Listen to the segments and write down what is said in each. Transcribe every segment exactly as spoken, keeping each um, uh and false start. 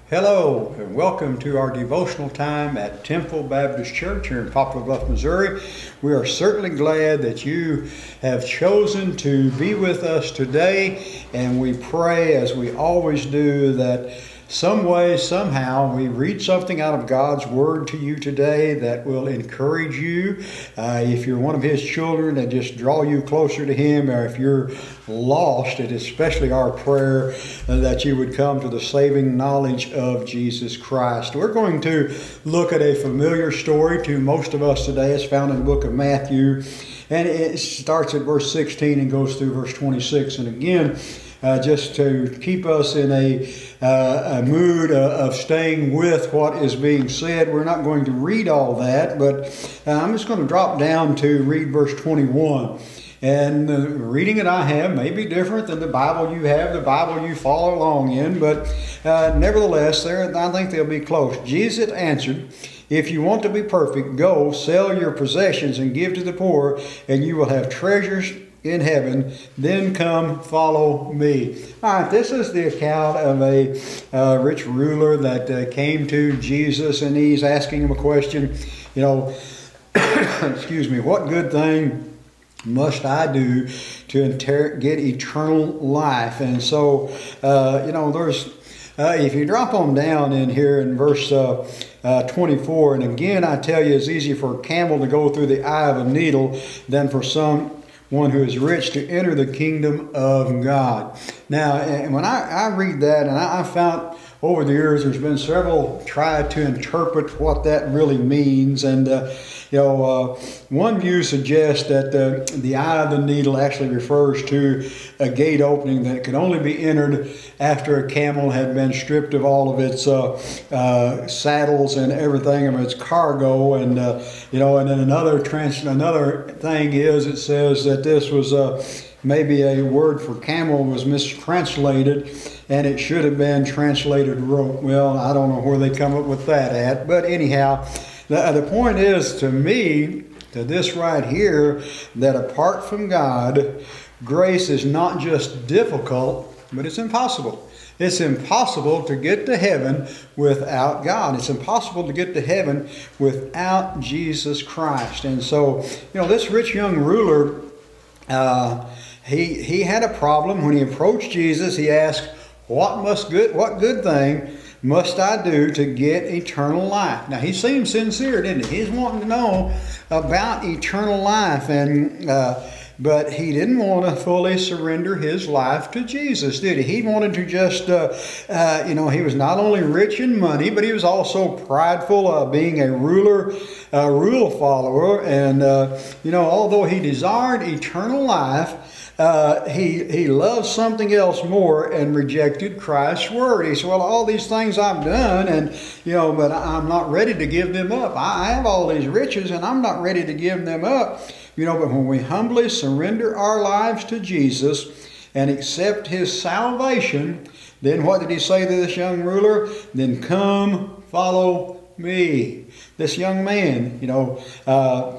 Hello and welcome to our devotional time at Temple Baptist Church here in Poplar, Bluff, Missouri. We are certainly glad that you have chosen to be with us today, and we pray, as we always do, that some way, somehow, we read something out of God's Word to you today that will encourage you. Uh, if you're one of His children, that just draw you closer to Him, or if you're lost, it is especially our prayer uh, that you would come to the saving knowledge of Jesus Christ. We're going to look at a familiar story to most of us today. It's found in the book of Matthew, and it starts at verse sixteen and goes through verse twenty-six. And again, Uh, just to keep us in a, uh, a mood uh, of staying with what is being said. We're not going to read all that, but uh, I'm just going to drop down to read verse twenty-one. And the reading that I have may be different than the Bible you have, the Bible you follow along in, but uh, nevertheless, there I think they'll be close. Jesus answered, "If you want to be perfect, go sell your possessions and give to the poor, and you will have treasures in heaven. Then come follow me." All right, this is the account of a uh, rich ruler that uh, came to Jesus, and he's asking him a question. You know, excuse me, what good thing must I do to inter get eternal life? And so, uh, you know, there's uh, if you drop on down in here in verse uh, uh, twenty-four, and again I tell you, it's easier for a camel to go through the eye of a needle than for some one who is rich to enter the kingdom of God. Now, and when I, I read that, and I, I found over the years there's been several try to interpret what that really means, and uh, you know, uh, one view suggests that the, the eye of the needle actually refers to a gate opening that could only be entered after a camel had been stripped of all of its uh, uh, saddles and everything of its cargo, and uh, you know, and then another trans another thing is it says that this was uh, maybe a word for camel was mistranslated, and it should have been translated rope. Well, I don't know where they come up with that at, but anyhow, the, the point is, to me, to this right here, that apart from God, grace is not just difficult, but it's impossible. It's impossible to get to heaven without God. It's impossible to get to heaven without Jesus Christ. And so, you know, this rich young ruler, uh, he he had a problem. When he approached Jesus, he asked, "What must good what good thing must I do to get eternal life?" Now, he seemed sincere, didn't he? He's wanting to know about eternal life, and uh, but he didn't want to fully surrender his life to Jesus, did he? He wanted to just, uh, uh, you know, he was not only rich in money, but he was also prideful of being a ruler, a rule follower. And, uh, you know, although he desired eternal life, Uh, he, he loved something else more and rejected Christ's word. He said, well, all these things I've done, and, you know, but I'm not ready to give them up. I have all these riches, and I'm not ready to give them up. You know, but when we humbly surrender our lives to Jesus and accept His salvation, then what did He say to this young ruler? Then come follow me. This young man, you know, uh,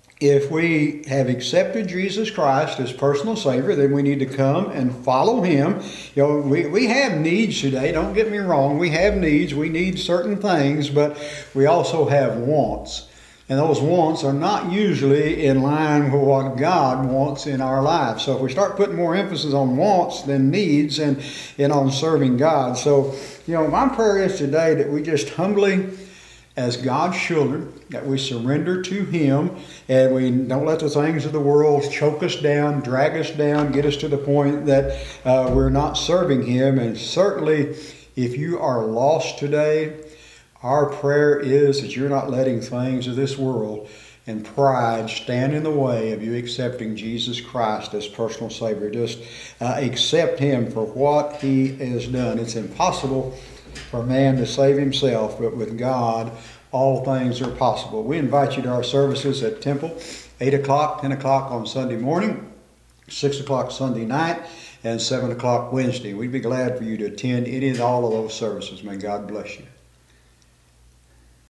if we have accepted Jesus Christ as personal Savior, then we need to come and follow Him. You know, we, we have needs today. Don't get me wrong. We have needs. We need certain things, but we also have wants. And those wants are not usually in line with what God wants in our lives. So if we start putting more emphasis on wants than needs, and, and on serving God. So, you know, my prayer is today that we just humbly, as God's children, that we surrender to Him, and we don't let the things of the world choke us down, drag us down, get us to the point that uh, we're not serving Him. And certainly, if you are lost today, our prayer is that you're not letting things of this world and pride stand in the way of you accepting Jesus Christ as personal Savior. Just uh, accept Him for what He has done. It's impossible for man to save himself, but with God, all things are possible. We invite you to our services at Temple, eight o'clock, ten o'clock on Sunday morning, six o'clock Sunday night, and seven o'clock Wednesday. We'd be glad for you to attend any and all of those services. May God bless you.